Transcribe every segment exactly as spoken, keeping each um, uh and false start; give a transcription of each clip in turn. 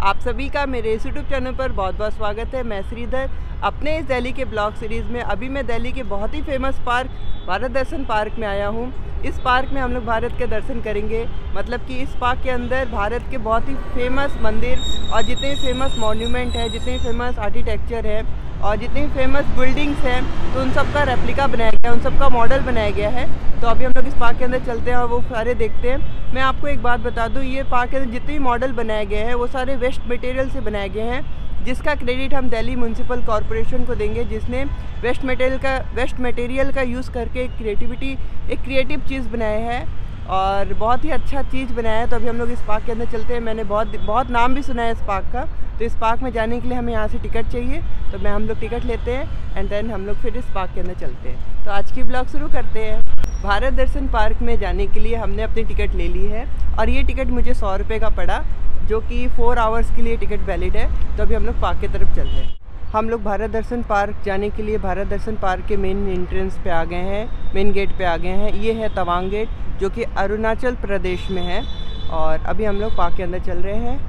आप सभी का मेरे इस यूट्यूब चैनल पर बहुत बहुत स्वागत है। मैं श्रीधर अपने इस दिल्ली के ब्लॉग सीरीज़ में अभी मैं दिल्ली के बहुत ही famous park Bharat Darshan park में आया हूँ। इस पार्क में हम लोग भारत के दर्शन करेंगे, मतलब कि इस पार्क के अंदर भारत के बहुत ही फेमस मंदिर और जितने फेमस मॉन्यूमेंट है, जितने फेमस आर्किटेक्चर है और जितनी फेमस बिल्डिंग्स हैं, तो उन सब का रेप्लिका बनाया गया है, उन सब का मॉडल बनाया गया है। तो अभी हम लोग इस पार्क के अंदर चलते हैं और वो सारे देखते हैं। मैं आपको एक बात बता दूं, ये पार्क के अंदर जितने भी मॉडल बनाए गए हैं वो सारे वेस्ट मटेरियल से बनाए गए हैं, जिसका क्रेडिट हम दिल्ली म्यूनसिपल कॉरपोरेशन को देंगे, जिसने वेस्ट मटेरियल का वेस्ट मटेरियल का यूज़ करके एक क्रिएटिविटी एक क्रिएटिव चीज़ बनाया है और बहुत ही अच्छा चीज़ बनाया है। तो अभी हम लोग इस पार्क के अंदर चलते हैं। मैंने बहुत बहुत नाम भी सुना है इस पार्क का। तो इस पार्क में जाने के लिए हमें यहाँ से टिकट चाहिए, तो मैं हम लोग टिकट लेते हैं एंड देन हम लोग फिर इस पार्क के अंदर चलते हैं। तो आज की ब्लॉग शुरू करते हैं। भारत दर्शन पार्क में जाने के लिए हमने अपनी टिकट ले ली है और ये टिकट मुझे सौ रुपये का पड़ा, जो कि फोर आवर्स के लिए टिकट वैलिड है। तो अभी हम लोग पार्क की तरफ चलते हैं। हम लोग भारत दर्शन पार्क जाने के लिए भारत दर्शन पार्क के मेन एंट्रेंस पे आ गए हैं, मेन गेट पे आ गए हैं। ये है तवांग गेट, जो कि अरुणाचल प्रदेश में है। और अभी हम लोग पार्क के अंदर चल रहे हैं।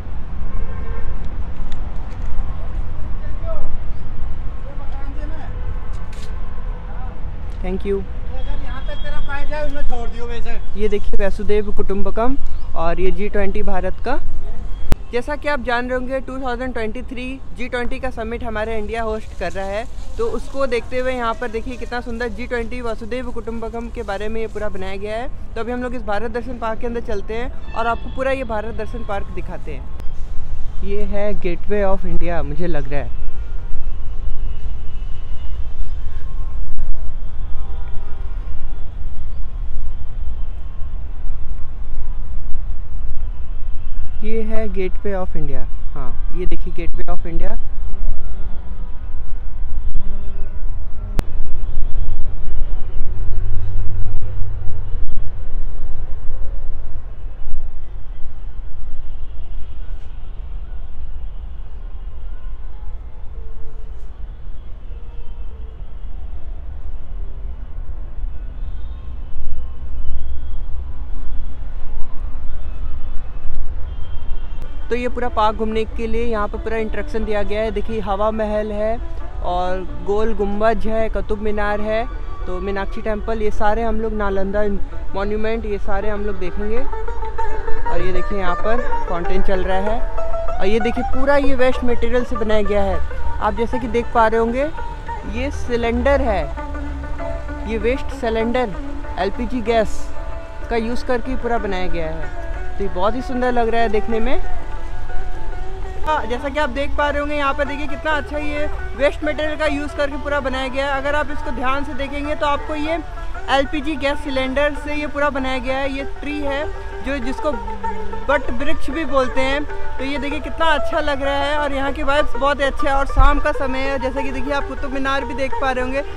Thank you. ये देखिए वसुदेव कुटुंबकम और ये जी ट्वेंटी भारत का, जैसा कि आप जान रहे होंगे two thousand twenty three G twenty का समिट हमारे इंडिया होस्ट कर रहा है। तो उसको देखते हुए यहाँ पर देखिए कितना सुंदर जी ट्वेंटी वसुदेव कुटुंबकम के बारे में ये पूरा बनाया गया है। तो अभी हम लोग इस भारत दर्शन पार्क के अंदर चलते हैं और आपको पूरा ये भारत दर्शन पार्क दिखाते हैं। ये है गेटवे ऑफ इंडिया, मुझे लग रहा है। ये है गेटवे ऑफ इंडिया। हाँ, ये देखिए गेटवे ऑफ इंडिया। तो ये पूरा पार्क घूमने के लिए यहाँ पर पूरा इंस्ट्रक्शन दिया गया है। देखिए हवा महल है और गोल गुम्बज है, कुतुब मीनार है, तो मीनाक्षी टेम्पल, ये सारे हम लोग नालंदा मॉन्यूमेंट, ये सारे हम लोग देखेंगे। और ये देखिए यहाँ पर फाउंटेन चल रहा है और ये देखिए पूरा ये वेस्ट मटेरियल से बनाया गया है। आप जैसे कि देख पा रहे होंगे, ये सिलेंडर है, ये वेस्ट सिलेंडर एलपीजी गैस का यूज़ करके पूरा बनाया गया है। तो ये बहुत ही सुंदर लग रहा है देखने में। जैसा कि आप देख पा रहे होंगे, यहाँ पर देखिए कितना अच्छा ये वेस्ट मटेरियल का यूज़ करके पूरा बनाया गया है। अगर आप इसको ध्यान से देखेंगे तो आपको ये एलपीजी गैस सिलेंडर से ये पूरा बनाया गया है। ये ट्री है जो जिसको बट वृक्ष भी बोलते हैं। तो ये देखिए कितना अच्छा लग रहा है और यहाँ की वाइब्स बहुत अच्छे है। और शाम का समय है, जैसा कि देखिए आप कुतुब मीनार भी देख पा रहे होंगे।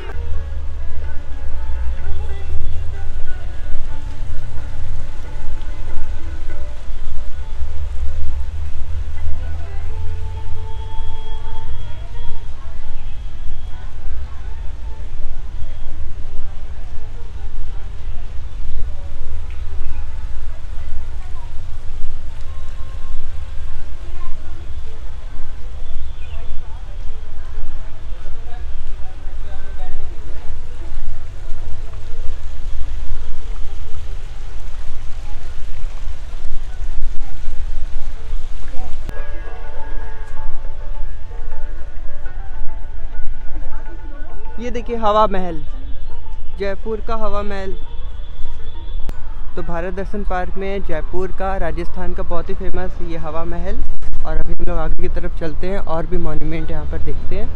ये देखिए हवा महल, जयपुर का हवा महल। तो भारत दर्शन पार्क में जयपुर का, राजस्थान का बहुत ही फेमस ये हवा महल। और अभी हम लोग आगे की तरफ चलते हैं और भी मॉन्यूमेंट यहाँ पर देखते हैं।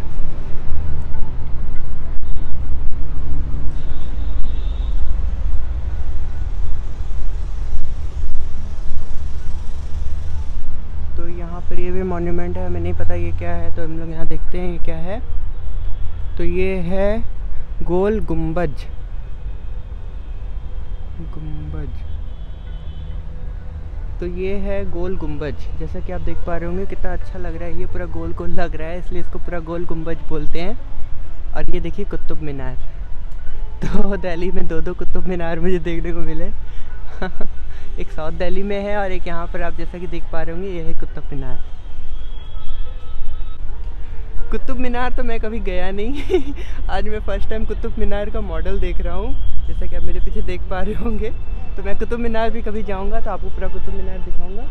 तो यहाँ पर ये भी मॉन्यूमेंट है, हमें नहीं पता ये क्या है, तो हम लोग यहाँ देखते हैं ये क्या है। तो ये है गोल गुम्बज गुम्बज तो ये है गोल गुम्बज। जैसा कि आप देख पा रहे होंगे कितना अच्छा लग रहा है, ये पूरा गोल गोल लग रहा है, इसलिए इसको पूरा गोल गुम्बज बोलते हैं। और ये देखिए कुतुब मीनार। तो दिल्ली में दो दो कुतुब मीनार मुझे देखने को मिले। एक साउथ दिल्ली में है और एक यहाँ पर आप जैसा कि देख पा रहे होंगे ये है कुतुब मीनार। कुतुब मीनार तो मैं कभी गया नहीं आज मैं फ़र्स्ट टाइम कुतुब मीनार का मॉडल देख रहा हूँ, जैसा कि आप मेरे पीछे देख पा रहे होंगे। तो मैं कुतुब मीनार भी कभी जाऊँगा तो आपको पूरा कुतुब मीनार दिखाऊँगा।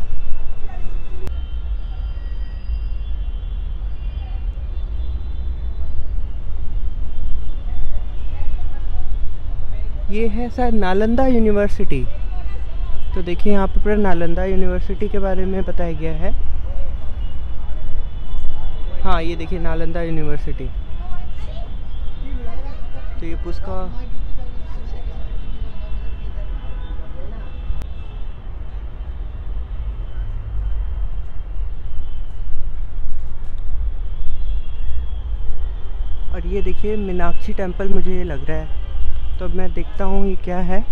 ये है शायद नालंदा यूनिवर्सिटी। तो देखिए यहाँ पर पूरा नालंदा यूनिवर्सिटी के बारे में बताया गया है। हाँ ये देखिए नालंदा यूनिवर्सिटी। तो ये उसका और ये देखिए मीनाक्षी टेम्पल मुझे ये लग रहा है। तो मैं देखता हूँ ये क्या है।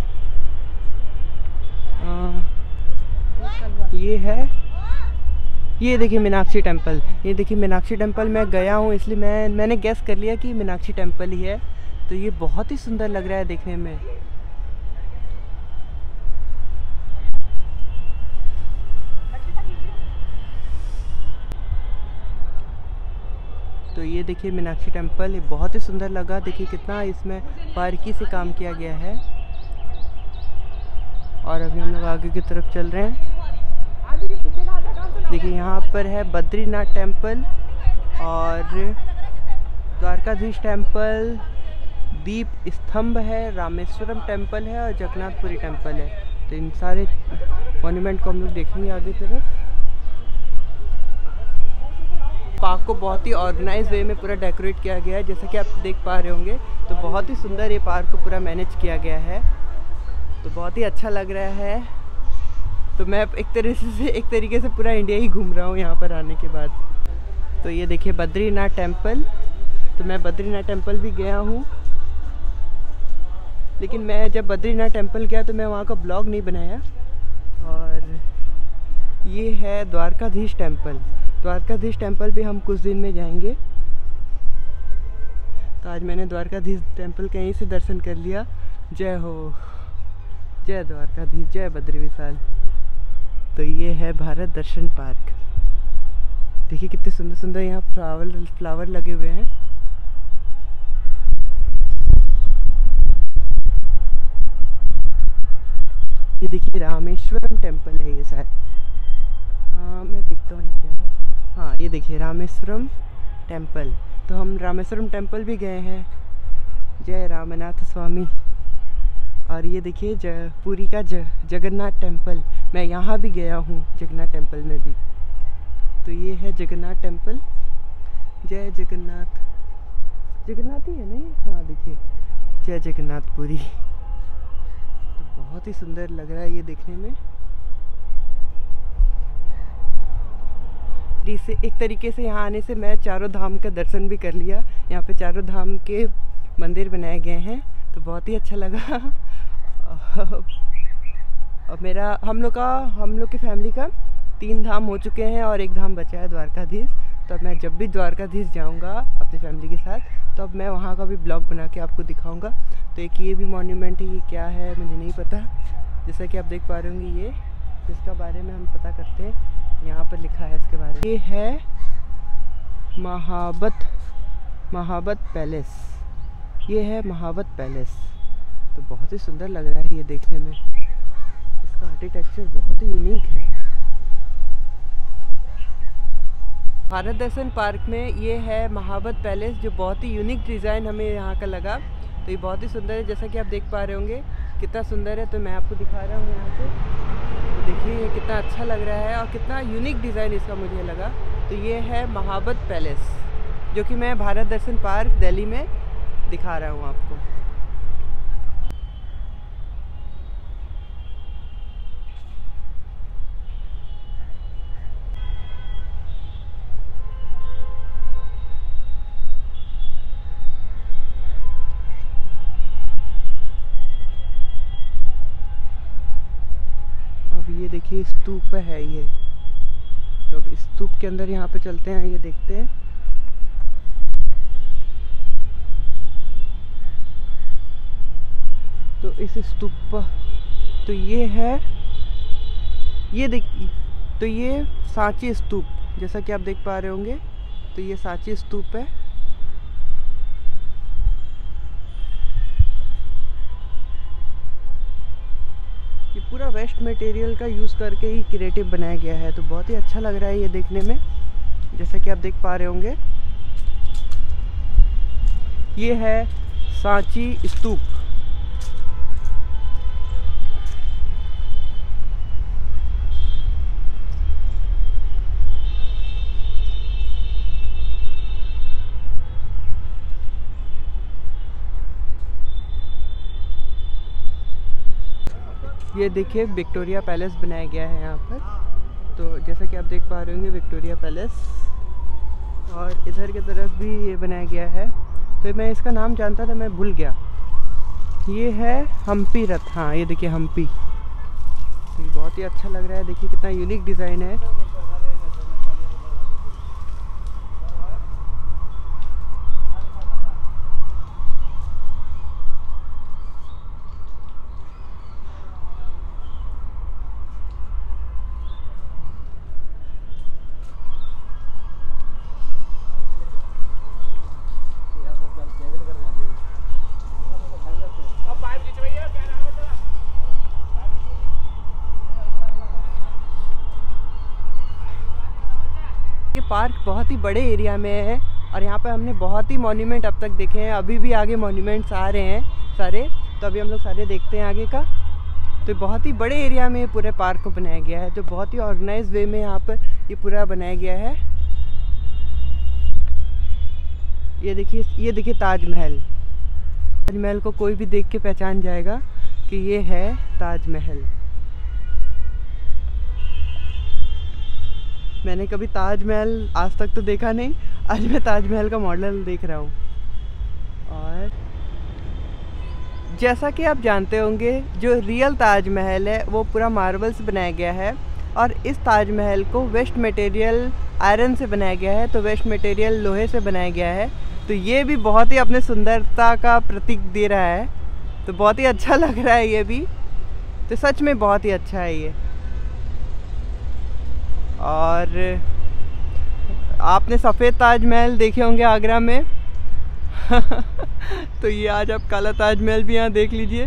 आ, ये है, ये देखिए मीनाक्षी टेम्पल। ये देखिए मीनाक्षी टेम्पल मैं गया हूँ, इसलिए मैं मैंने गेस कर लिया कि मीनाक्षी टेम्पल ही है। तो ये बहुत ही सुंदर लग रहा है देखने में। तो ये देखिए मीनाक्षी टेम्पल, ये बहुत ही सुंदर लगा। देखिए कितना इसमें बारीकी से काम किया गया है। और अभी हम लोग आगे की तरफ चल रहे हैं। देखिए यहाँ पर है बद्रीनाथ टेम्पल और द्वारकाधीश टेम्पल, दीप स्तंभ है, रामेश्वरम टेम्पल है और जगन्नाथपुरी टेम्पल है। तो इन सारे मॉन्यूमेंट को हम लोग देखेंगे आगे तरफ। पार्क को बहुत ही ऑर्गेनाइज वे में पूरा डेकोरेट किया गया है, जैसा कि आप देख पा रहे होंगे। तो बहुत ही सुंदर ये पार्क को पूरा मैनेज किया गया है। तो बहुत ही अच्छा लग रहा है। तो मैं एक तरीके से एक तरीके से पूरा इंडिया ही घूम रहा हूँ यहाँ पर आने के बाद। तो ये देखिए बद्रीनाथ टेम्पल। तो मैं बद्रीनाथ टेम्पल भी गया हूँ, लेकिन मैं जब बद्रीनाथ टेम्पल गया तो मैं वहाँ का ब्लॉग नहीं बनाया। और ये है द्वारकाधीश टेम्पल। द्वारकाधीश टेम्पल भी हम कुछ दिन में जाएंगे। तो आज मैंने द्वारकाधीश टेम्पल कहीं से दर्शन कर लिया। जय हो, जय द्वारकाधीश, जय बद्री विशाल। तो ये है भारत दर्शन पार्क। देखिए कितने सुंदर सुंदर यहाँ फ्लावर फ्लावर लगे हुए हैं। ये देखिए रामेश्वरम टेम्पल है ये शायद। हाँ मैं देखता हूँ ये क्या है। हाँ ये देखिए रामेश्वरम टेम्पल। तो हम रामेश्वरम टेम्पल भी गए हैं। जय रामनाथ स्वामी। और ये देखिए ज पुरी का ज जगन्नाथ टेम्पल, मैं यहाँ भी गया हूँ जगन्नाथ टेम्पल में भी। तो ये है जगन्नाथ टेम्पल। जय जगन्नाथ, जगन्नाथ ही है नहीं? हाँ देखिए जय जगन्नाथपुरी। तो बहुत ही सुंदर लग रहा है ये देखने में। से एक तरीके से यहाँ आने से मैं चारों धाम का दर्शन भी कर लिया। यहाँ पे चारों धाम के मंदिर बनाए गए हैं। तो बहुत ही अच्छा लगा। और मेरा हम लोग का हम लोग की फैमिली का तीन धाम हो चुके हैं और एक धाम बचा है द्वारकाधीश। तो अब मैं जब भी द्वारकाधीश जाऊंगा अपनी फैमिली के साथ तो अब मैं वहाँ का भी ब्लॉग बना के आपको दिखाऊंगा। तो एक ये भी मॉन्यूमेंट है, ये क्या है मुझे नहीं पता। जैसा कि आप देख पा रहे होंगे, ये इसका बारे में हम पता करते हैं। यहाँ पर लिखा है इसके बारे में। ये है महाबत महाबत पैलेस। ये है महाबत पैलेस। तो बहुत ही सुंदर लग रहा है ये देखने में। इसका आर्किटेक्चर बहुत ही यूनिक है। भारत दर्शन पार्क में ये है महाबत पैलेस, जो बहुत ही यूनिक डिज़ाइन हमें यहाँ का लगा। तो ये बहुत ही सुंदर है, जैसा कि आप देख पा रहे होंगे कितना सुंदर है। तो मैं आपको दिखा रहा हूँ यहाँ से। तो देखिए ये कितना अच्छा लग रहा है और कितना यूनिक डिज़ाइन इसका मुझे लगा। तो ये है महाबत पैलेस, जो कि मैं भारत दर्शन पार्क दिल्ली में दिखा रहा हूँ आपको। ये देखिए स्तूप है ये। तो अब स्तूप के अंदर यहाँ पे चलते हैं, ये देखते हैं। तो इस स्तूप पर तो ये है, ये देखिए, तो ये सांची स्तूप, जैसा कि आप देख पा रहे होंगे तो ये सांची स्तूप है। ये पूरा वेस्ट मटेरियल का यूज़ करके ही क्रिएटिव बनाया गया है, तो बहुत ही अच्छा लग रहा है ये देखने में, जैसा कि आप देख पा रहे होंगे। ये है सांची स्तूप। ये देखिए विक्टोरिया पैलेस बनाया गया है यहाँ पर। तो जैसा कि आप देख पा रहे होंगे विक्टोरिया पैलेस, और इधर की तरफ भी ये बनाया गया है। तो मैं इसका नाम जानता था, मैं भूल गया। ये है हम्पी रथ। हाँ ये देखिए हम्पी। तो ये बहुत ही अच्छा लग रहा है, देखिए कितना यूनिक डिज़ाइन है। ये पार्क बहुत ही बड़े एरिया में है और यहाँ पे हमने बहुत ही मॉन्यूमेंट अब तक देखे हैं। अभी भी आगे मॉन्यूमेंट्स आ रहे हैं सारे, तो अभी हम लोग सारे देखते हैं आगे का। तो बहुत ही बड़े एरिया में पूरे पार्क को बनाया गया है, तो बहुत ही ऑर्गेनाइज वे में यहाँ पर ये पूरा बनाया गया है। ये देखिए, ये देखिए ताजमहल। ताजमहल को कोई भी देख के पहचान जाएगा कि ये है ताजमहल। मैंने कभी ताजमहल आज तक तो देखा नहीं, आज मैं ताजमहल का मॉडल देख रहा हूँ। और जैसा कि आप जानते होंगे, जो रियल ताजमहल है वो पूरा मार्बल से बनाया गया है, और इस ताजमहल को वेस्ट मटेरियल आयरन से बनाया गया है, तो वेस्ट मटेरियल लोहे से बनाया गया है। तो ये भी बहुत ही अपने सुंदरता का प्रतीक दे रहा है, तो बहुत ही अच्छा लग रहा है ये भी। तो सच में बहुत ही अच्छा है ये। और आपने सफ़ेद ताजमहल देखे होंगे आगरा में तो ये आज आप काला ताजमहल भी यहाँ देख लीजिए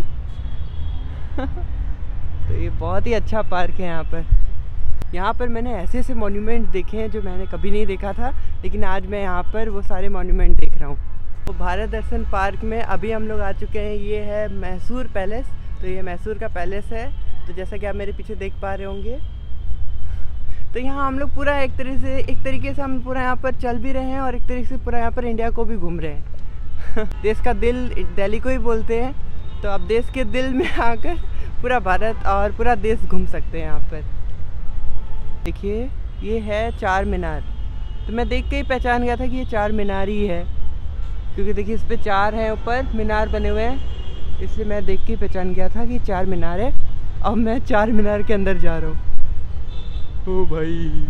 तो ये बहुत ही अच्छा पार्क है यहाँ पर। यहाँ पर मैंने ऐसे ऐसे मॉन्यूमेंट देखे हैं जो मैंने कभी नहीं देखा था, लेकिन आज मैं यहाँ पर वो सारे मॉन्यूमेंट देख रहा हूँ। तो भारत दर्शन पार्क में अभी हम लोग आ चुके हैं। ये है मैसूर पैलेस। तो ये मैसूर का पैलेस है। तो जैसा कि आप मेरे पीछे देख पा रहे होंगे, तो यहाँ हम लोग पूरा एक तरीके से एक तरीके से हम पूरा यहाँ पर चल भी रहे हैं और एक तरीके से पूरा यहाँ पर इंडिया को भी घूम रहे हैं देश का दिल दिल्ली को ही बोलते हैं, तो आप देश के दिल में आकर पूरा भारत और पूरा देश घूम सकते हैं यहाँ पर। देखिए ये है चार मीनार। तो मैं देख के ही पहचान गया था कि ये चार मीनार ही है, क्योंकि देखिए इस पर चार हैं ऊपर मीनार बने हुए हैं, इसलिए मैं देख के ही पहचान गया था कि चार मीनार है। अब मैं चार मीनार के अंदर जा रहा हूँ। ओ भाई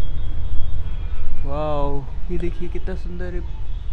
वाह, ये देखिए कितना सुंदर है।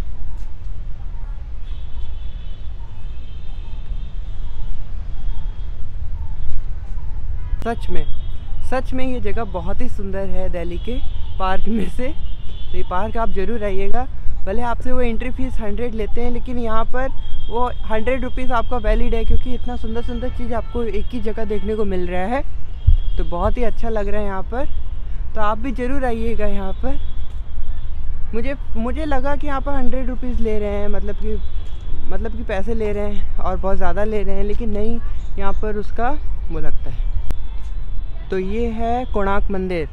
सच में सच में ये जगह बहुत ही सुंदर है दिल्ली के पार्क में से। तो ये पार्क आप ज़रूर आइएगा। भले आपसे वो एंट्री फीस हंड्रेड लेते हैं, लेकिन यहाँ पर वो हंड्रेड रुपीज़ आपका वैलिड है, क्योंकि इतना सुंदर सुंदर चीज़ आपको एक ही जगह देखने को मिल रहा है। तो बहुत ही अच्छा लग रहा है यहाँ पर। तो आप भी ज़रूर आइएगा यहाँ पर। मुझे मुझे लगा कि यहाँ पर हंड्रेड रुपीज़ ले रहे हैं, मतलब कि मतलब कि पैसे ले रहे हैं और बहुत ज़्यादा ले रहे हैं, लेकिन नहीं, यहाँ पर उसका वो लगता है। तो ये है कोणार्क मंदिर।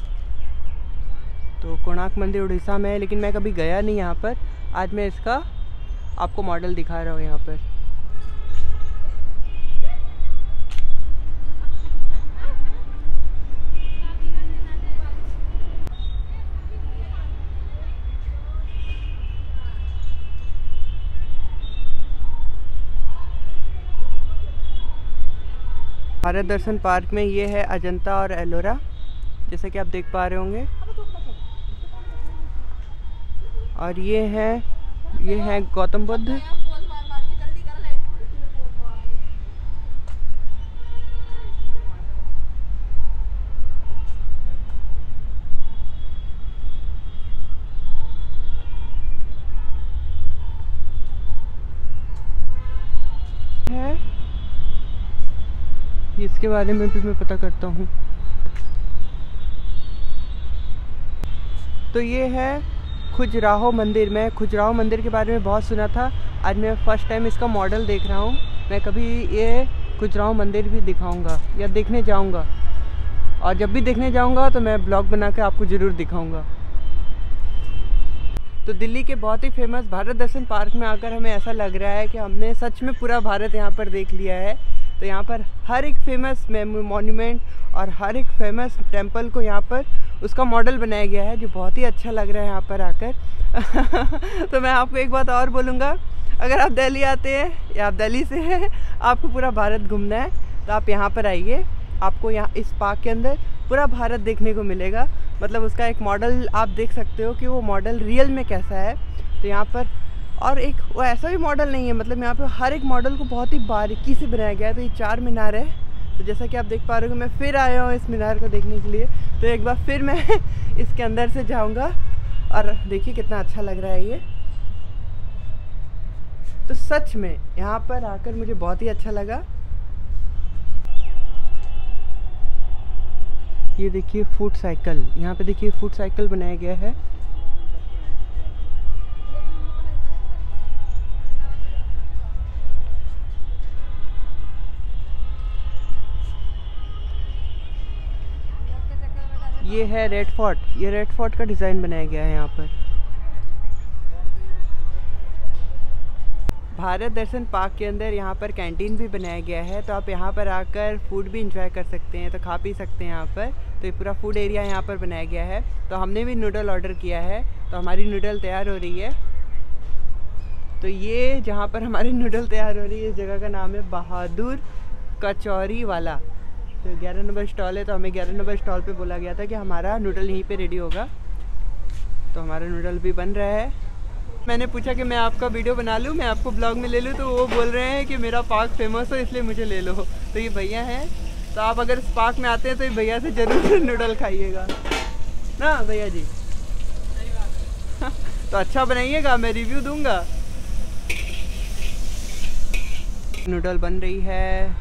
तो कोणार्क मंदिर उड़ीसा में है, लेकिन मैं कभी गया नहीं यहाँ पर। आज मैं इसका आपको मॉडल दिखा रहा हूँ यहाँ पर। भारत दर्शन पार्क में ये है अजंता और एलोरा, जैसे कि आप देख पा रहे होंगे। और ये है ये है गौतम बुद्ध। इसके बारे में भी मैं पता करता हूँ। तो ये है खजुराहो मंदिर। मैं खजुराहो मंदिर के बारे में बहुत सुना था, आज मैं फ़र्स्ट टाइम इसका मॉडल देख रहा हूँ। मैं कभी ये खजुराहो मंदिर भी दिखाऊंगा या देखने जाऊंगा, और जब भी देखने जाऊंगा तो मैं ब्लॉग बना के आपको ज़रूर दिखाऊंगा। तो दिल्ली के बहुत ही फेमस भारत दर्शन पार्क में आकर हमें ऐसा लग रहा है कि हमने सच में पूरा भारत यहाँ पर देख लिया है। तो यहाँ पर हर एक फेमस मॉन्यूमेंट और हर एक फेमस टेंपल को यहाँ पर उसका मॉडल बनाया गया है, जो बहुत ही अच्छा लग रहा है यहाँ पर आकर। तो मैं आपको एक बात और बोलूँगा, अगर आप दिल्ली आते हैं या आप दिल्ली से हैं, आपको पूरा भारत घूमना है तो आप यहाँ पर आइए। आपको यहाँ इस पार्क के अंदर पूरा भारत देखने को मिलेगा। मतलब उसका एक मॉडल आप देख सकते हो कि वो मॉडल रियल में कैसा है। तो यहाँ पर और एक वो ऐसा भी मॉडल नहीं है, मतलब यहाँ पे हर एक मॉडल को बहुत ही बारीकी से बनाया गया है। तो ये चार मीनार है, तो जैसा कि आप देख पा रहे हो मैं फिर आया हूँ इस मीनार को देखने के लिए। तो एक बार फिर मैं इसके अंदर से जाऊँगा और देखिए कितना अच्छा लग रहा है ये। तो सच में यहाँ पर आकर मुझे बहुत ही अच्छा लगा। ये देखिए फुट साइकिल, यहाँ पे देखिए फुट साइकिल बनाया गया है। ये है रेड फोर्ट, ये रेड फोर्ट का डिज़ाइन बनाया गया है यहाँ पर। भारत दर्शन पार्क के अंदर यहाँ पर कैंटीन भी बनाया गया है, तो आप यहाँ पर आकर फूड भी इंजॉय कर सकते हैं, तो खा पी सकते हैं यहाँ पर। तो ये पूरा फूड एरिया यहाँ पर बनाया गया है। तो हमने भी नूडल ऑर्डर किया है, तो हमारी नूडल तैयार हो रही है। तो ये जहाँ पर हमारी नूडल तैयार हो रही है, इस जगह का नाम है बहादुर कचौरी वाला। तो ग्यारह नंबर स्टॉल है, तो हमें ग्यारह नंबर स्टॉल पे बोला गया था कि हमारा नूडल यहीं पे रेडी होगा। तो हमारा नूडल भी बन रहा है। मैंने पूछा कि मैं आपका वीडियो बना लूँ, मैं आपको ब्लॉग में ले लूँ, तो वो बोल रहे हैं कि मेरा पार्क फेमस हो इसलिए मुझे ले लो। तो ये भैया हैं, तो आप अगर इस पार्क में आते हैं तो ये भैया से ज़रूर नूडल खाइएगा ना भैया जी। तो अच्छा बनाइएगा, मैं रिव्यू दूंगा। नूडल बन रही है।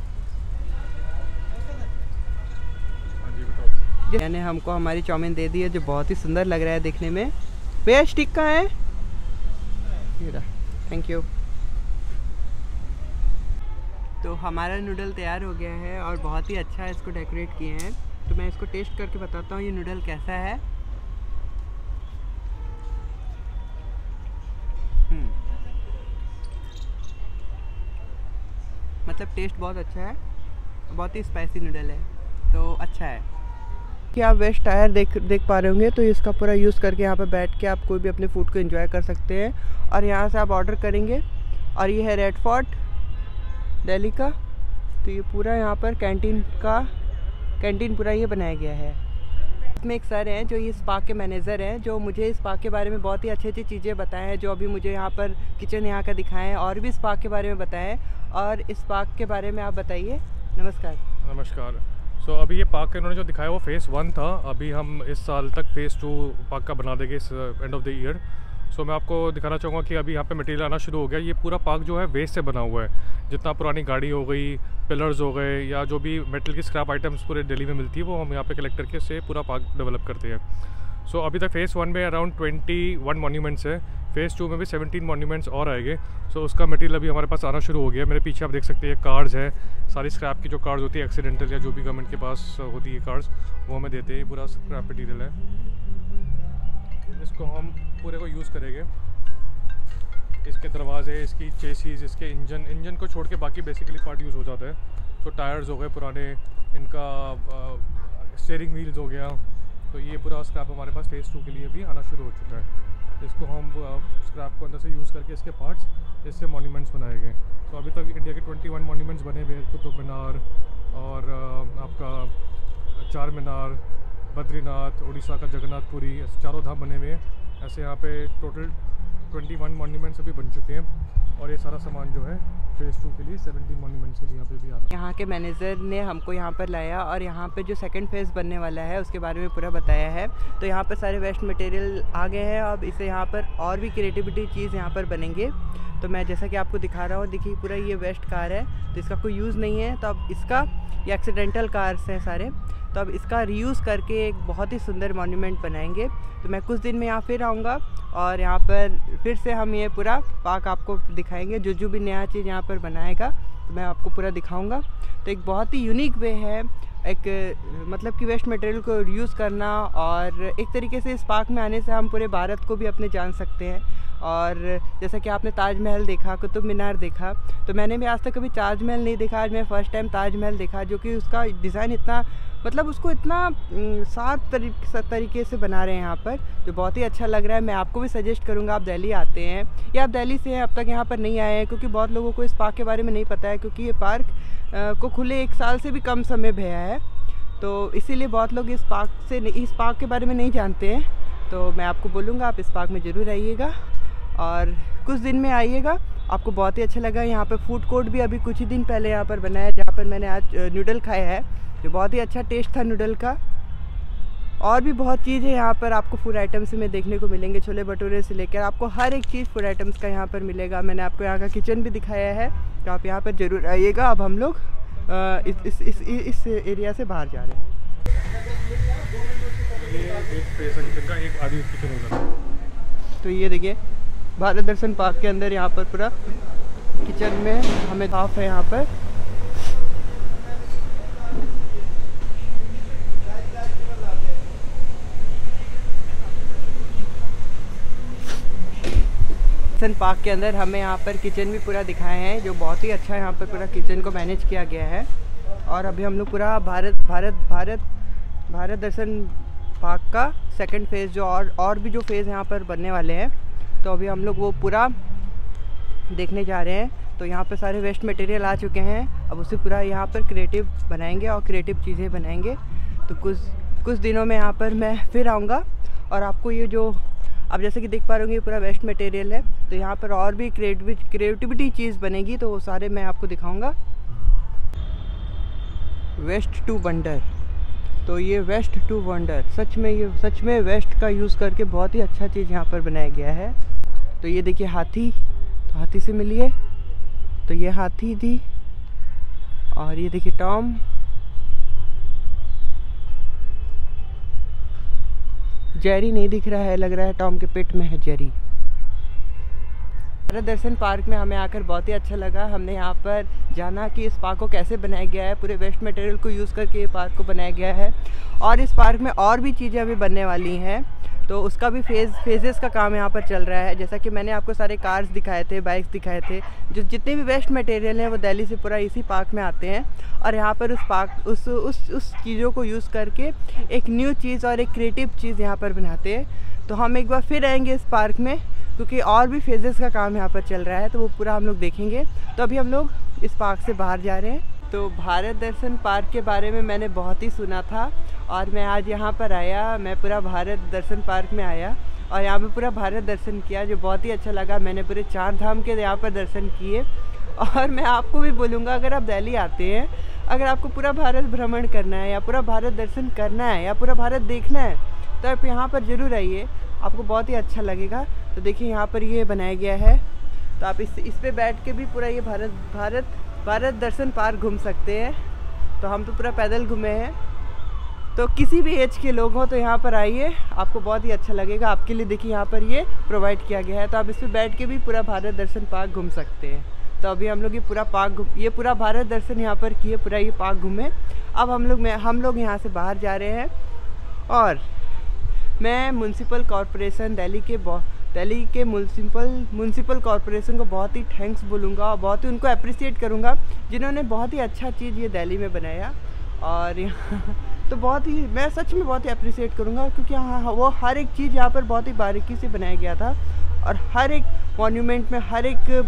मैंने हमको हमारी चाउमीन दे दी है, जो बहुत ही सुंदर लग रहा है देखने में। भैया स्टिक कहाँ है? Thank you. तो हमारा नूडल तैयार हो गया है और बहुत ही अच्छा है, इसको डेकोरेट किए हैं। तो मैं इसको टेस्ट करके बताता हूँ ये नूडल कैसा है। हम्म मतलब टेस्ट बहुत अच्छा है, बहुत ही स्पाइसी नूडल है, तो अच्छा है। कि आप वेस्ट टायर देख देख पा रहे होंगे, तो इसका पूरा यूज़ करके यहाँ पे बैठ के आप कोई भी अपने फूड को एंजॉय कर सकते हैं। और यहाँ से आप ऑर्डर करेंगे। और ये है रेड फोर्ट दिल्ली का। तो ये पूरा यहाँ पर कैंटीन का कैंटीन पूरा ये बनाया गया है। इसमें एक सर हैं जो इस पार्क के मैनेजर हैं, जो मुझे इस पार्क के बारे में बहुत ही अच्छी अच्छी चीज़ें बताएं हैं, जो अभी मुझे यहाँ पर किचन यहाँ का दिखाएं और भी इस पार्क के बारे में बताएं। और इस पार्क के बारे में आप बताइए। नमस्कार। नमस्कार। सो so, अभी ये पार्क इन्होंने जो दिखाया वो फेज़ वन था। अभी हम इस साल तक फेज़ टू पार्क का बना देंगे इस end of the year. So मैं आपको दिखाना चाहूँगा कि अभी यहाँ पे मटेरियल आना शुरू हो गया। ये पूरा पार्क जो है वेस्ट से बना हुआ है। जितना पुरानी गाड़ी हो गई, पिलर्स हो गए, या जो भी मेटल की स्क्रैप आइटम्स पूरे दिल्ली में मिलती है, वो हम यहाँ पे कलेक्ट करके से पूरा पार्क डेवलप करते हैं। सो so, अभी तक फेज़ वन में अराउंड ट्वेंटी वन मॉन्यूमेंट्स है। फेज़ टू में भी सेवनटीन मॉन्यूमेंट्स और आएंगे। सो so, उसका मटेरियल अभी हमारे पास आना शुरू हो गया। मेरे पीछे आप देख सकते हैं कार्स है, सारी स्क्रैप की जो कार्स होती है एक्सीडेंटल या जो भी गवर्नमेंट के पास होती है कार्स, वो हमें देते हैं। पूरा स्क्रैप मटीरियल है, इसको हम पूरे को यूज़ करेंगे। इसके दरवाजे, इसकी चेसीज, इसके इंजन इंजन को छोड़ के बाकी बेसिकली पार्ट यूज़ हो जाता है। तो टायर्स हो गए पुराने, इनका स्टीयरिंग व्हील्स हो गया। तो ये पूरा स्क्रैप हमारे पास फेज़ टू के लिए भी आना शुरू हो चुका है। इसको हम स्क्रैप को अंदर से यूज़ करके इसके पार्ट्स, इससे मॉन्यूमेंट्स बनाए गए। तो अभी तक इंडिया के ट्वेंटी वन मॉन्यूमेंट्स बने हुए हैं। कुतुब मीनार और आपका चार मीनार, बद्रीनाथ, उड़ीसा का जगन्नाथपुरी, ऐसे चारों धाम बने हुए हैं। ऐसे यहाँ पे टोटल ट्वेंटी वन मॉन्यूमेंट्स अभी बन चुके हैं। और ये सारा सामान जो है फेज़ टू के लिए सेवेंटी मॉन्यूमेंट्स के लिए यहाँ पे भी आ रहा है। यहाँ के मैनेजर ने हमको यहाँ पर लाया और यहाँ पे जो सेकंड फेज़ बनने वाला है उसके बारे में पूरा बताया है। तो यहाँ पर सारे वेस्ट मटेरियल आ गए हैं, अब इसे यहाँ पर और भी क्रिएटिविटी चीज़ यहाँ पर बनेंगे। तो मैं जैसा कि आपको दिखा रहा हूँ, देखिए पूरा ये वेस्ट कार है तो इसका कोई यूज़ नहीं है, तो अब इसका ये एक्सीडेंटल कार्स हैं सारे, तो अब इसका रीयूज़ करके एक बहुत ही सुंदर मॉन्यूमेंट बनाएंगे। तो मैं कुछ दिन में यहाँ फिर आऊँगा और यहाँ पर फिर से हम ये पूरा पार्क आपको दिखाएंगे। जो जो भी नया चीज़ यहाँ पर बनाएगा तो मैं आपको पूरा दिखाऊंगा। तो एक बहुत ही यूनिक वे है एक मतलब कि वेस्ट मटेरियल को यूज़ करना, और एक तरीके से इस पार्क में आने से हम पूरे भारत को भी अपने जान सकते हैं। और जैसा कि आपने ताजमहल देखा, कुतुब मीनार देखा, तो मैंने भी आज तक कभी ताजमहल नहीं देखा, आज मैं फ़र्स्ट टाइम ताजमहल देखा, जो कि उसका डिज़ाइन इतना मतलब उसको इतना साफ तरीके तरीके से बना रहे हैं यहाँ पर, जो बहुत ही अच्छा लग रहा है। मैं आपको भी सजेस्ट करूँगा, आप दिल्ली आते हैं या आप दिल्ली से हैं अब तक यहाँ पर नहीं आए हैं, क्योंकि बहुत लोगों को इस पार्क के बारे में नहीं पता है, क्योंकि ये पार्क को खुले एक साल से भी कम समय भया है, तो इसीलिए बहुत लोग इस पार्क से इस पार्क के बारे में नहीं जानते हैं। तो मैं आपको बोलूँगा आप इस पार्क में ज़रूर आइएगा और कुछ दिन में आइएगा, आपको बहुत ही अच्छा लगा। यहाँ पर फूड कोर्ट भी अभी कुछ ही दिन पहले यहाँ पर बनाया, जहाँ पर मैंने आज नूडल खाया है, जो बहुत ही अच्छा टेस्ट था नूडल का। और भी बहुत चीज़ें यहाँ पर आपको फूड आइटम्स में देखने को मिलेंगे, छोले भटूरे से लेकर आपको हर एक चीज़ फूड आइटम्स का यहाँ पर मिलेगा। मैंने आपको यहाँ का किचन भी दिखाया है, तो आप यहाँ पर ज़रूर आइएगा। अब हम लोग इस इस इस इस एरिया से बाहर जा रहे हैं। ये एक किचन का एक आधी किचन होगा। तो ये देखिए भारत दर्शन पार्क के अंदर यहाँ पर पूरा किचन में हमें साफ है यहाँ पर। दर्शन पार्क के अंदर हमें यहाँ पर किचन भी पूरा दिखाए हैं, जो बहुत ही अच्छा यहाँ पर पूरा किचन को मैनेज किया गया है। और अभी हम लोग पूरा भारत भारत भारत भारत दर्शन पार्क का सेकंड फेज़ जो और और भी जो फेज़ यहाँ पर बनने वाले हैं, तो अभी हम लोग वो पूरा देखने जा रहे हैं। तो यहाँ पर सारे वेस्ट मटेरियल आ चुके हैं, अब उसे पूरा यहाँ पर क्रिएटिव बनाएंगे और क्रिएटिव चीज़ें बनाएंगे। तो कुछ कुछ दिनों में यहाँ पर मैं फिर आऊँगा और आपको ये जो आप जैसे कि देख पा रहे होंगे पूरा वेस्ट मटेरियल है, तो यहाँ पर और भी क्रिएटिव क्रिएटिविटी चीज़ बनेगी, तो वो सारे मैं आपको दिखाऊंगा। वेस्ट टू वंडर, तो ये वेस्ट टू वंडर सच में ये सच में वेस्ट का यूज़ करके बहुत ही अच्छा चीज़ यहाँ पर बनाया गया है। तो ये देखिए हाथी, तो हाथी से मिलिए, तो ये हाथी थी, और ये देखिए टॉम, जेरी नहीं दिख रहा है, लग रहा है टॉम के पेट में है जेरी। भारत दर्शन पार्क में हमें आकर बहुत ही अच्छा लगा। हमने यहाँ पर जाना कि इस पार्क को कैसे बनाया गया है, पूरे वेस्ट मटेरियल को यूज़ करके ये पार्क को बनाया गया है। और इस पार्क में और भी चीज़ें अभी बनने वाली हैं, तो उसका भी फेज़ फेजेस का काम यहाँ पर चल रहा है। जैसा कि मैंने आपको सारे कार्स दिखाए थे, बाइक्स दिखाए थे, जो जितने भी वेस्ट मटेरियल हैं वो दिल्ली से पूरा इसी पार्क में आते हैं, और यहाँ पर उस पार्क उस उस उस चीज़ों को यूज़ करके एक न्यू चीज़ और एक क्रिएटिव चीज़ यहाँ पर बनाते हैं। तो हम एक बार फिर आएंगे इस पार्क में, क्योंकि और भी फेजेस का काम यहाँ पर चल रहा है, तो वो पूरा हम लोग देखेंगे। तो अभी हम लोग इस पार्क से बाहर जा रहे हैं। तो भारत दर्शन पार्क के बारे में मैंने बहुत ही सुना था, और मैं आज यहाँ पर आया, मैं पूरा भारत दर्शन पार्क में आया और यहाँ पे पूरा भारत दर्शन किया, जो बहुत ही अच्छा लगा। मैंने पूरे चार धाम के यहाँ पर दर्शन किए, और मैं आपको भी बोलूँगा अगर आप दिल्ली आते हैं, अगर आपको पूरा भारत भ्रमण करना है या पूरा भारत दर्शन करना है या पूरा भारत देखना है, तो आप यहाँ पर ज़रूर आइए, आपको बहुत ही अच्छा लगेगा। तो देखिए यहाँ पर ये बनाया गया है, तो आप इस इस पर बैठ के भी पूरा ये भारत भारत भारत दर्शन पार्क घूम सकते हैं। तो हम तो पूरा पैदल घूमे हैं, तो किसी भी एज के लोग हों तो यहाँ पर आइए, आपको बहुत ही अच्छा लगेगा। आपके लिए देखिए यहाँ पर ये प्रोवाइड किया गया है, तो आप इस पर बैठ के भी पूरा भारत दर्शन पार्क घूम सकते हैं। तो अभी हम लोग ये पूरा पार्क ये पूरा भारत दर्शन यहाँ पर किए, पूरा ये पार्क घूमे। अब हम लोग मैं हम लोग यहाँ से बाहर जा रहे हैं, और मैं म्यूनसिपल कॉरपोरेशन दिल्ली के दिल्ली के म्यूनसिपल म्यूनसिपल कॉरपोरेशन को बहुत ही थैंक्स बोलूँगा, और बहुत ही उनको अप्रिशिएट करूँगा, जिन्होंने बहुत ही अच्छा चीज़ ये दिल्ली में बनाया। और यहाँ तो बहुत ही मैं सच में बहुत ही अप्रिशिएट करूँगा, क्योंकि हाँ वो हर एक चीज़ यहाँ पर बहुत ही बारीकी से बनाया गया था, और हर एक मॉन्यूमेंट में हर एक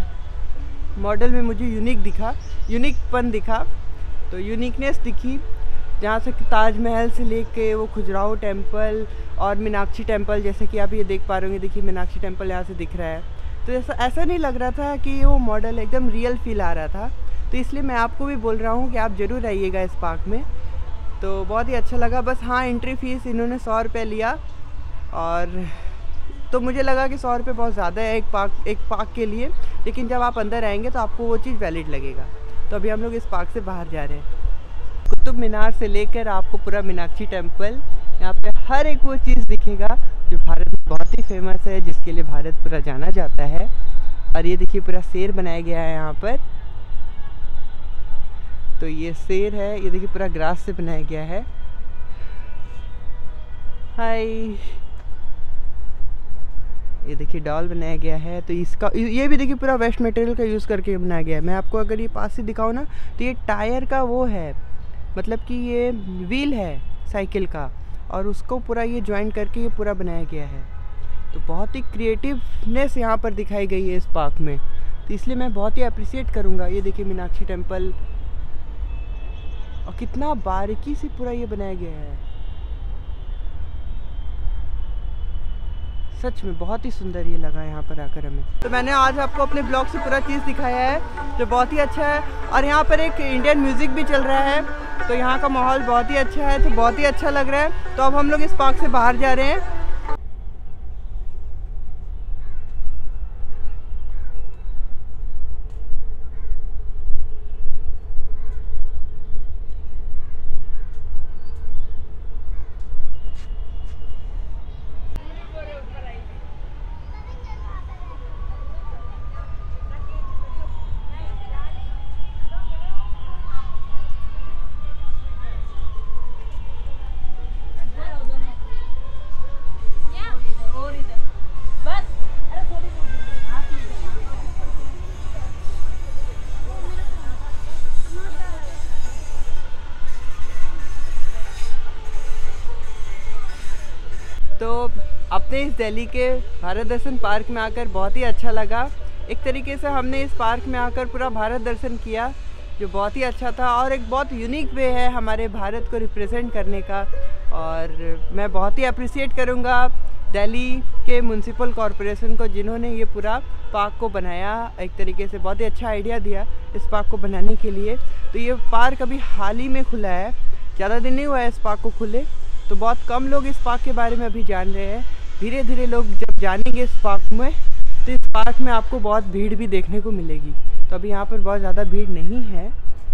मॉडल में मुझे यूनिक दिखा यूनिकपन दिखा तो यूनिकनेस दिखी। जहाँ से ताजमहल से लेके वो खजुराहो टेम्पल और मीनाक्षी टेम्पल, जैसे कि आप ये देख पा रहे होंगे, देखिए मीनाक्षी टेम्पल यहाँ से दिख रहा है। तो ऐसा ऐसा नहीं लग रहा था कि वो मॉडल, एकदम रियल फील आ रहा था। तो इसलिए मैं आपको भी बोल रहा हूँ कि आप ज़रूर आइएगा इस पार्क में। तो बहुत ही अच्छा लगा। बस हाँ, एंट्री फ़ीस इन्होंने सौ रुपये लिया, और तो मुझे लगा कि सौ रुपये बहुत ज़्यादा है एक पार्क एक पार्क के लिए, लेकिन जब आप अंदर आएंगे तो आपको वो चीज़ वैलिड लगेगा। तो अभी हम लोग इस पार्क से बाहर जा रहे हैं। कुतुब मीनार से लेकर आपको पूरा मीनाक्षी टेम्पल, यहाँ पे हर एक वो चीज़ दिखेगा जो भारत में बहुत ही फेमस है, जिसके लिए भारत पूरा जाना जाता है। और ये देखिए पूरा शेर बनाया गया है यहाँ पर। तो ये शेर है, ये देखिए पूरा ग्रास से बनाया गया है। हाय, ये देखिए डॉल बनाया गया है। तो इसका ये भी देखिए पूरा वेस्ट मटेरियल का यूज़ करके बनाया गया है। मैं आपको अगर ये पास से दिखाऊँ ना, तो ये टायर का वो है, मतलब कि ये व्हील है साइकिल का, और उसको पूरा ये ज्वाइन करके ये पूरा बनाया गया है। तो बहुत ही क्रिएटिवनेस यहाँ पर दिखाई गई है इस पार्क में। तो इसलिए मैं बहुत ही अप्रिशिएट करूँगा। ये देखिए मीनाक्षी टेम्पल, और कितना बारीकी से पूरा ये बनाया गया है। सच में बहुत ही सुंदर ये लगा यहाँ पर आकर हमें। तो मैंने आज आपको अपने ब्लॉग से पूरा चीज़ दिखाया है जो बहुत ही अच्छा है। और यहाँ पर एक इंडियन म्यूज़िक भी चल रहा है, तो यहाँ का माहौल बहुत ही अच्छा है, तो बहुत ही अच्छा लग रहा है। तो अब हम लोग इस पार्क से बाहर जा रहे हैं। तो अपने इस दिल्ली के भारत दर्शन पार्क में आकर बहुत ही अच्छा लगा। एक तरीके से हमने इस पार्क में आकर पूरा भारत दर्शन किया, जो बहुत ही अच्छा था, और एक बहुत यूनिक वे है हमारे भारत को रिप्रेजेंट करने का। और मैं बहुत ही अप्रिशिएट करूँगा दिल्ली के म्यूनसिपल कॉरपोरेशन को, जिन्होंने ये पूरा पार्क को बनाया। एक तरीके से बहुत ही अच्छा आइडिया दिया इस पार्क को बनाने के लिए। तो ये पार्क अभी हाल ही में खुला है, ज़्यादा दिन नहीं हुआ है इस पार्क को खुले। तो बहुत कम लोग इस पार्क के बारे में अभी जान रहे हैं। धीरे धीरे लोग जब जानेंगे इस पार्क में, तो इस पार्क में आपको बहुत भीड़ भी देखने को मिलेगी। तो अभी यहाँ पर बहुत ज़्यादा भीड़ नहीं है।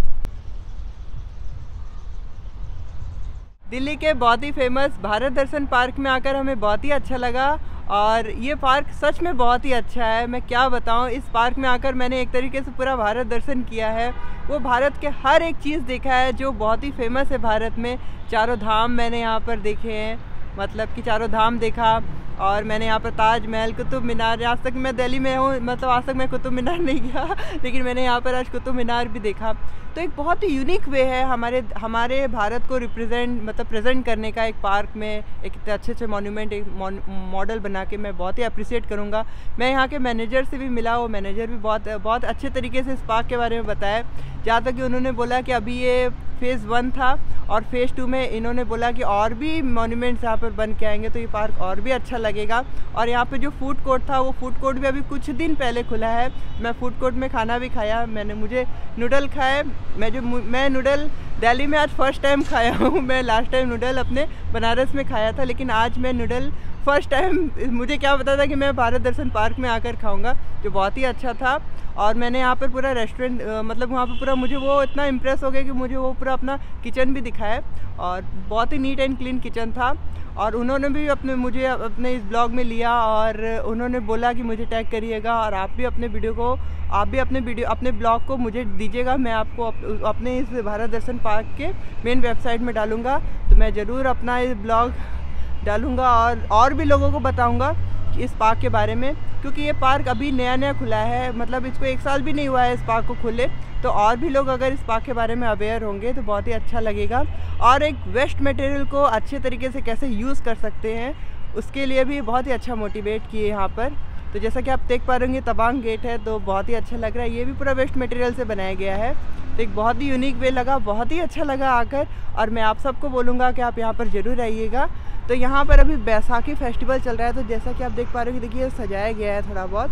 दिल्ली के बहुत ही फेमस भारत दर्शन पार्क में आकर हमें बहुत ही अच्छा लगा, और ये पार्क सच में बहुत ही अच्छा है। मैं क्या बताऊं, इस पार्क में आकर मैंने एक तरीके से पूरा भारत दर्शन किया है। वो भारत के हर एक चीज़ देखा है जो बहुत ही फेमस है भारत में। चारों धाम मैंने यहाँ पर देखे हैं, मतलब कि चारों धाम देखा। और मैंने यहाँ पर ताजमहल, कुतुब मीनार, आज तक मैं दिल्ली में हूँ, मतलब आज तक मैं कुतुब मीनार नहीं गया, लेकिन मैंने यहाँ पर आज कुतुब मीनार भी देखा। तो एक बहुत ही यूनिक वे है हमारे हमारे भारत को रिप्रेजेंट मतलब प्रेजेंट करने का। एक पार्क में एक इतने अच्छे अच्छे मॉन्यूमेंट, एक मॉडल बना के मैं बहुत ही अप्रिशिएट करूँगा। मैं यहाँ के मैनेजर से भी मिला, वो मैनेजर भी बहुत बहुत अच्छे तरीके से इस पार्क के बारे में बताया। जहाँ तक कि उन्होंने बोला कि अभी ये फ़ेज़ वन था, और फेज़ टू में इन्होंने बोला कि और भी मॉन्यूमेंट्स यहाँ पर बन के आएंगे, तो ये पार्क और भी अच्छा लगेगा। और यहाँ पे जो फूड कोर्ट था, वो फूड कोर्ट भी अभी कुछ दिन पहले खुला है। मैं फूड कोर्ट में खाना भी खाया, मैंने मुझे नूडल खाए। मैं जो मैं नूडल दिल्ली में आज फर्स्ट टाइम खाया हूँ। मैं लास्ट टाइम नूडल अपने बनारस में खाया था, लेकिन आज मैं नूडल फर्स्ट टाइम, मुझे क्या पता था कि मैं भारत दर्शन पार्क में आकर खाऊंगा, जो बहुत ही अच्छा था। और मैंने यहाँ पर पूरा रेस्टोरेंट, मतलब वहाँ पर पूरा मुझे वो इतना इम्प्रेस हो गया कि मुझे वो पूरा अपना किचन भी दिखाया, और बहुत ही नीट एंड क्लीन किचन था। और उन्होंने भी अपने मुझे अपने इस ब्लॉग में लिया, और उन्होंने बोला कि मुझे टैग करिएगा, और आप भी अपने वीडियो को आप भी अपने वीडियो अपने ब्लॉग को मुझे दीजिएगा। मैं आपको अप, अपने इस भारत दर्शन पार्क के मेन वेबसाइट में डालूँगा। तो मैं ज़रूर अपना इस ब्लॉग डालूँगा, और और भी लोगों को बताऊँगा कि इस पार्क के बारे में, क्योंकि ये पार्क अभी नया नया खुला है, मतलब इसको एक साल भी नहीं हुआ है इस पार्क को खुले। तो और भी लोग अगर इस पार्क के बारे में अवेयर होंगे तो बहुत ही अच्छा लगेगा। और एक वेस्ट मटेरियल को अच्छे तरीके से कैसे यूज़ कर सकते हैं, उसके लिए भी बहुत ही अच्छा मोटिवेट किए यहाँ पर। तो जैसा कि आप देख पा रहे होंगे, तवांग गेट है, तो बहुत ही अच्छा लग रहा है। ये भी पूरा वेस्ट मटेरियल से बनाया गया है। तो एक बहुत ही यूनिक वे लगा, बहुत ही अच्छा लगा आकर। और मैं आप सबको बोलूँगा कि आप यहाँ पर ज़रूर आइएगा। तो यहाँ पर अभी बैसाखी फेस्टिवल चल रहा है, तो जैसा कि आप देख पा रहे हो कि देखिए सजाया गया है थोड़ा बहुत।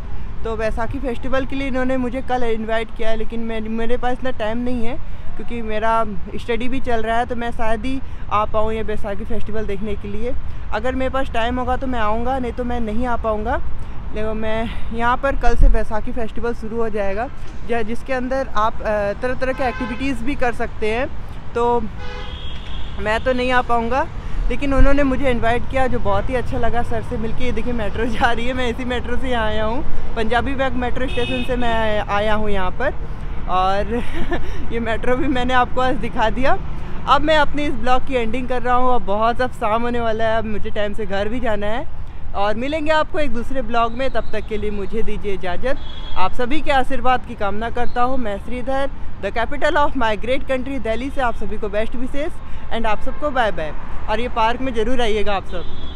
तो बैसाखी फ़ेस्टिवल के लिए इन्होंने मुझे कल इनवाइट किया है, लेकिन मैं मेरे पास इतना टाइम नहीं है क्योंकि मेरा स्टडी भी चल रहा है, तो मैं शायद ही आ पाऊँ ये बैसाखी फ़ेस्टिवल देखने के लिए। अगर मेरे पास टाइम होगा तो मैं आऊँगा, नहीं तो मैं नहीं आ पाऊँगा। लेकिन मैं यहाँ पर कल से बैसाखी फ़ेस्टिवल शुरू हो जाएगा, जिसके अंदर आप तरह तरह के एक्टिविटीज़ भी कर सकते हैं। तो मैं तो नहीं आ पाऊँगा, लेकिन उन्होंने मुझे इनवाइट किया, जो बहुत ही अच्छा लगा सर से मिलके। ये देखिए मेट्रो जा रही है, मैं इसी मेट्रो से यहाँ आया हूँ, पंजाबी बाग मेट्रो स्टेशन से मैं आया हूँ यहाँ पर। और ये मेट्रो भी मैंने आपको आज दिखा दिया। अब मैं अपनी इस ब्लॉग की एंडिंग कर रहा हूँ। अब बहुत अब शाम होने वाला है, अब मुझे टाइम से घर भी जाना है और मिलेंगे आपको एक दूसरे ब्लॉग में। तब तक के लिए मुझे दीजिए इजाज़त। आप सभी के आशीर्वाद की कामना करता हूँ। मैं Shridhar, the capital of my great country Delhi से आप सभी को बेस्ट विशेष एंड आप सबको बाय बाय। और ये पार्क में ज़रूर आइएगा आप सब।